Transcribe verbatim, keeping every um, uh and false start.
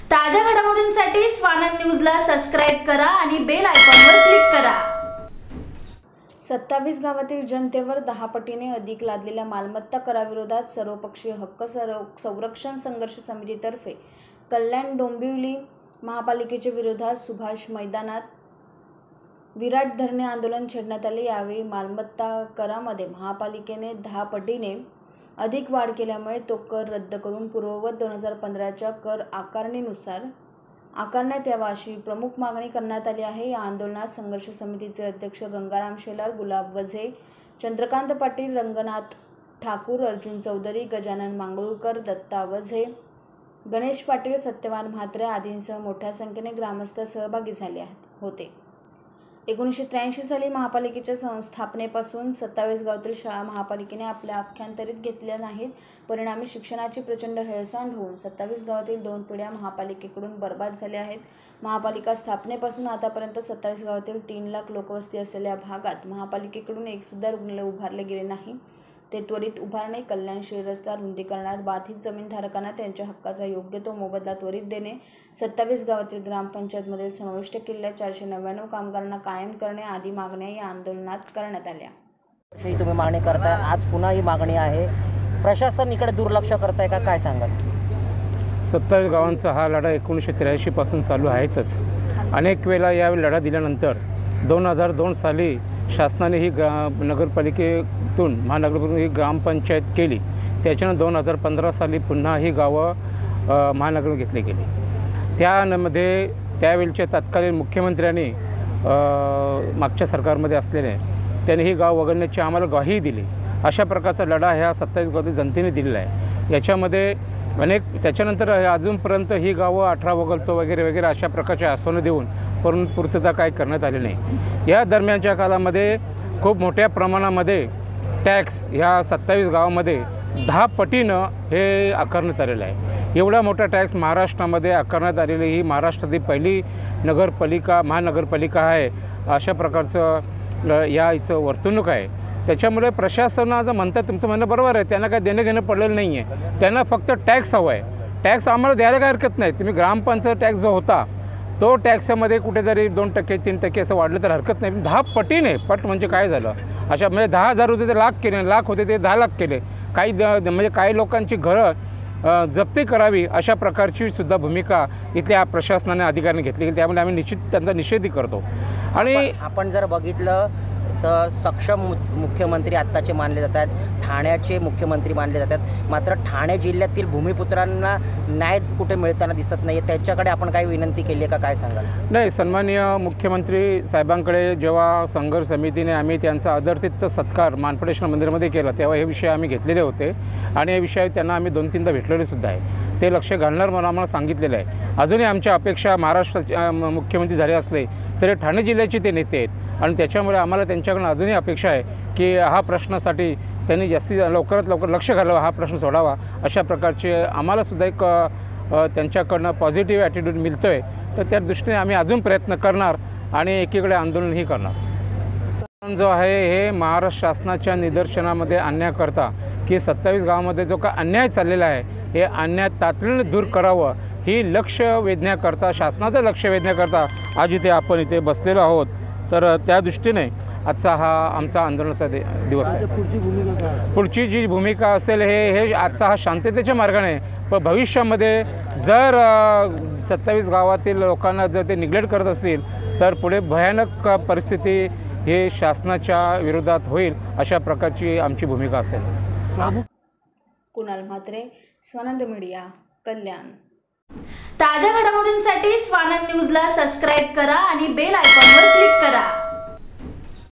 ताज्या घडामोडींसाठी स्वानंद न्यूजला सबस्क्राइब करा आणि बेल आयकॉनवर क्लिक करा। सत्तावीस गावातील जनतेवर दहा पटीने अधिक लादलेल्या मालमत्ता कराविरोधात सर्वपक्षीय हक्क संरक्षण संघर्ष समितीतर्फे कल्याण डोंबिवली महापालिकेच्या विरोधात सुभाष मैदानात विराट धरणे आंदोलन छेडण्यात आले। यावेळी मालमत्ता करामध्ये महापालिकेने दहा पटीने अधिक वाढ केल्यामुळे तो कर रद्द करून पूर्ववत दोन हजार पंधराच्या कर आकारणीनुसार आकारण्यात यावा अशी प्रमुख मागणी करण्यात आली आहे। या आंदोलनात संघर्ष समितीचे अध्यक्ष गंगाराम शेलार, गुलाब वझे, चंद्रकांत पाटील, रंगनाथ ठाकूर, अर्जुन चौधरी, गजानन मांगळूरकर, दत्ता वझे, गणेश पाटील, सत्यवान म्हात्रे आदींसह मोठ्या संख्येने ग्रामस्थ सहभागी झाले होते। एकोणीसशे त्र्याऐंशी साली महापालिकेच्या संस्थापनेपासून सत्तावीस गावातील शाळा महापालिकेने आपल्या अखत्यारीत घेतल्या नाहीत। परिणामी शिक्षणाची प्रचंड हेळसांड होऊन सत्तावीस गावातील दोन पिढ्या महापालिकेकडून बर्बाद झाल्या आहेत। महापालिका स्थापनेपासून आतापर्यंत सत्तावीस गावातील तीन लाख लोकवस्ती असलेल्या भागात महापालिकेकडून एक सुद्धा रुग्णालय उभारले गेले नाही। ते त्वरित उभारणे, कल्याण शहर रस्ता रुंदीकरणात बाधित जमीनधारकांना त्यांच्या हक्काचा योग्य तो मोबदला त्वरित देणे, सत्तावीस गावातील ग्रामपंचायतमध्ये समाविष्ट केलेल्या चारशे नव्याण्णव कामगारांना कायम करणे आदी मागण्या या आंदोलनात करण्यात आल्या। तुम्ही मागणी करताय, आज पुन्हा ही मागणी आहे, प्रशासन इकडे दुर्लक्ष करताय का, काय सांगाल? सत्तावीस गावांचा हा लढा एकोणीसशे त्र्याऐंशी पासून चालू आहेतच। अनेक वेळा या लढा दिल्यानंतर दोन हजार दोन साली शासनाने ही ग्रा नगरपालिकेतून महानगरपालिकेतून ही ग्रामपंचायत केली। त्याच्यानं दोन हजार पंधरा साली पुन्हा ही गावं महानगर घेतली गेली। त्यामध्ये त्यावेळच्या तत्कालीन मुख्यमंत्र्यांनी मागच्या सरकारमध्ये असलेले त्यांनी ही गाव वगळण्याची आम्हाला ग्वाही दिली। अशा प्रकारचा लढा ह्या सत्तावीस गावातील जनतेने दिलेला आहे। याच्यामध्ये अनेक त्याच्यानंतर अजूनपर्यंत ही गावं अठरा वगळतो वगैरे वगैरे अशा प्रकारचे आश्वासनं देऊन परंतु पूर्तता काय करण्यात आली नाही। या दरम्यानच्या काळामध्ये खूप मोठ्या प्रमाणामध्ये टॅक्स ह्या सत्तावीस गावामध्ये दहा पटीनं हे आकारण्यात आलेलं आहे। एवढा मोठा टॅक्स महाराष्ट्रामध्ये आकारण्यात आलेली ही महाराष्ट्रातील पहिली नगरपालिका महानगरपालिका आहे। अशा प्रकारचं या इचं वर्तणूक आहे। त्याच्यामुळे प्रशासनाचं म्हणतात, तुमचं म्हणणं बरोबर आहे, त्यांना काय देणं घेणं पडलेलं नाही आहे, त्यांना फक्त टॅक्स हवा आहे। टॅक्स आम्हाला द्यायला काय हरकत नाही। तुम्ही ग्रामपंचायत टॅक्स जो होता तो टॅक्समध्ये कुठेतरी दोन टक्के तीन टक्के असं वाढलं तर हरकत नाही। दहा पटीने पट म्हणजे काय झालं, अशा म्हणजे दहा हजार होते ते लाख केले, लाख होते ते दहा लाख केले। काही म्हणजे काही लोकांची घरं जप्ती करावी अशा प्रकारची सुद्धा भूमिका इथल्या प्रशासनाने अधिकाऱ्यांनी घेतली। त्यामुळे आम्ही निश्चित त्यांचा निषेधही करतो। आणि आपण जर बघितलं तर सक्षम मुख्यमंत्री आत्ताचे मानले जातात, ठाण्याचे मुख्यमंत्री मानले जातात, मात्र ठाणे जिल्ह्यातील भूमिपुत्रांना न्याय कुठे मिळताना दिसत नाही। त्याच्याकडे आपण काही विनंती केली आहे का, काय सांगाल? नाही, सन्माननीय मुख्यमंत्री साहेबांकडे जेव्हा संघर्ष समितीने आम्ही त्यांचा आदरातिथ्य सत्कार मानपडेश्वर मंदिरामध्ये केला तेव्हा हे विषय आम्ही घेतलेले होते आणि हे विषय त्यांना आम्ही दोन तीनदा भेटलेले सुद्धा आहे। ते लक्ष घालणार म्हणून आम्हाला सांगितलेलं आहे। अजूनही आमच्या अपेक्षा महाराष्ट्राचे मुख्यमंत्री झाले असले तरी ठाणे जिल्ह्याचे ते नेते आहेत आणि त्याच्यामुळे आम्हाला त्यांच्याकडून अजूनही अपेक्षा आहे की हा प्रश्नासाठी त्यांनी जास्तीत लवकरात लवकर लक्ष घालावं, हा प्रश्न सोडावा। अशा प्रकारचे आम्हालासुद्धा एक त्यांच्याकडनं पॉझिटिव्ह ॲटिट्यूड मिळतो आहे, तर त्या दृष्टीने आम्ही अजून प्रयत्न करणार आणि एकीकडे आंदोलनही करणार। जो आहे हे महाराष्ट्र शासनाच्या निदर्शनामध्ये आणण्याकरता की सत्तावीस गावामध्ये जो का अन्याय चाललेला आहे हे अन्याय तातडीने दूर करावं ही लक्ष वेधण्याकरता, शासनाचं लक्ष वेधण्याकरता आज इथे आपण इथे बसलेलो आहोत। तर त्या दृष्टीने आजचा हा आमचा आंदोलनाचा दिवस आहे। पुढची जी भूमिका असेल हे हे आजचा हा शांततेच्या मार्गाने, पण भविष्यामध्ये जर सत्तावीस गावातील लोकांना जर ते निग्लेक्ट करत असतील तर पुढे भयानक परिस्थिती हे शासनाच्या विरोधात होईल अशा प्रकारची आमची भूमिका असेल। कुणाल म्हात्रे, स्वानंद मीडिया, कल्याण। ताज्या घडामोडींसाठी स्वानंद न्यूजला सबस्क्राइब करा आणि बेल आयकॉनवर क्लिक करा।